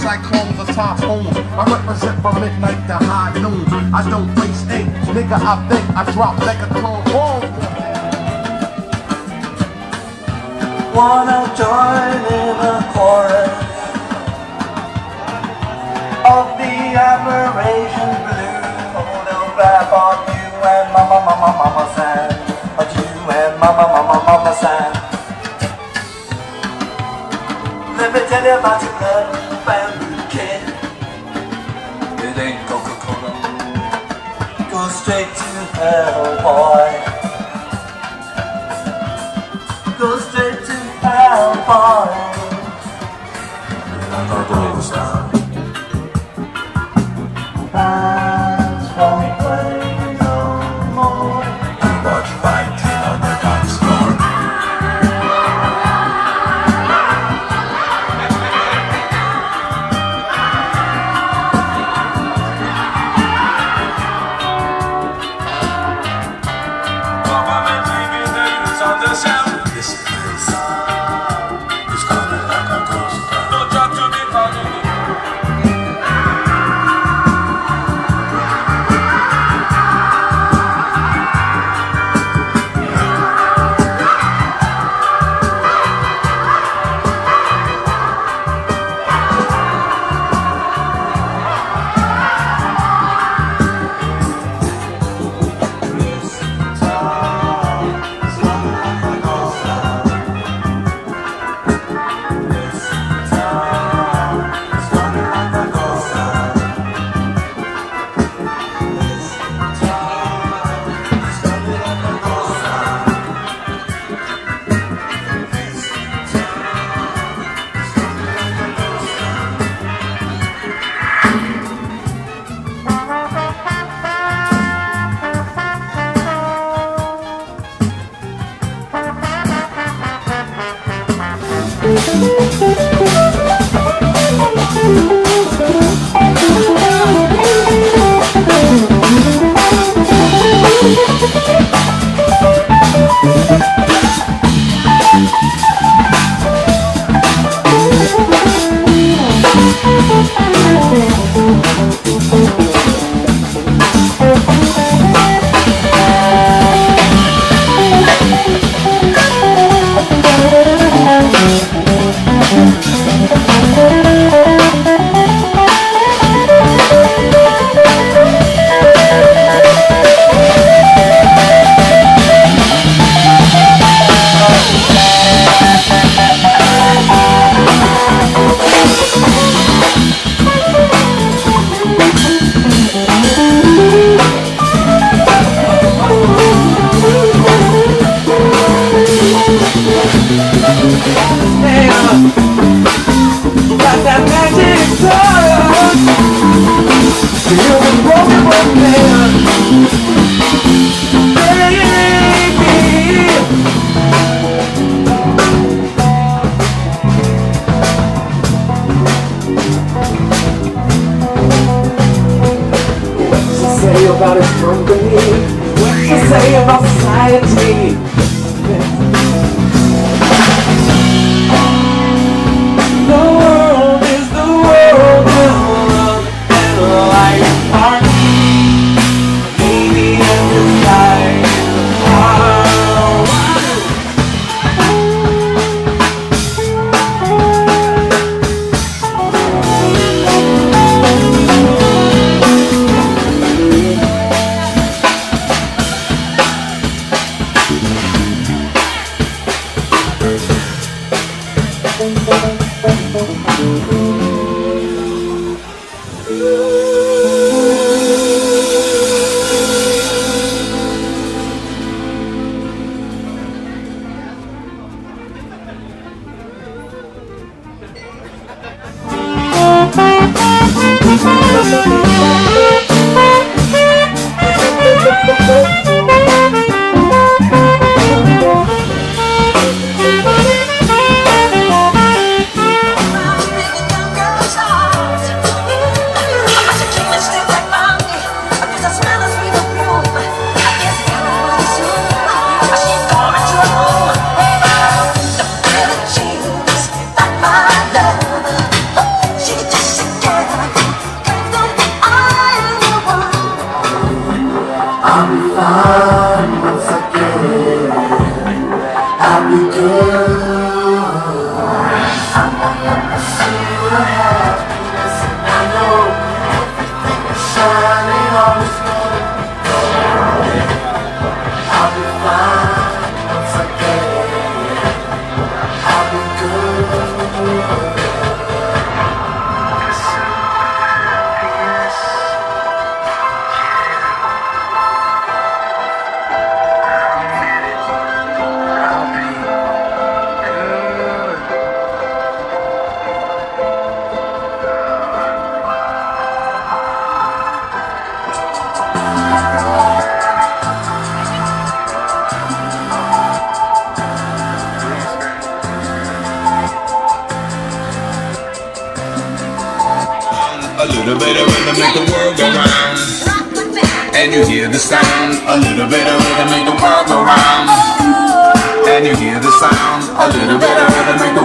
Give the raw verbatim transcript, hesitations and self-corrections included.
cyclones or typhoons. I represent from midnight to high noon. I don't waste ink, nigga. I think I drop megatron bombs. Wanna join in the chorus of the aberration blues. Oh, they'll rap on you and mama, mama, mama san. On you and mama, mama, mama san. Let me tell you about your little bamboo kid. It ain't Coca-Cola. Go straight to hell, boy. Go straight to hell, boy. I'm not going to stop. That's why we play no more. You watch fighting on the dance floor. Government T V news on the sound. This place is coming like a ghost town. Don't talk to me, follow me. About his company, what to say about society. The world is the world, and life art. Maybe in this life, A little bit of rhythm make the world go round. And you hear the sound. A little bit of rhythm make the world go round. And you hear the sound. A little bit of rhythm make the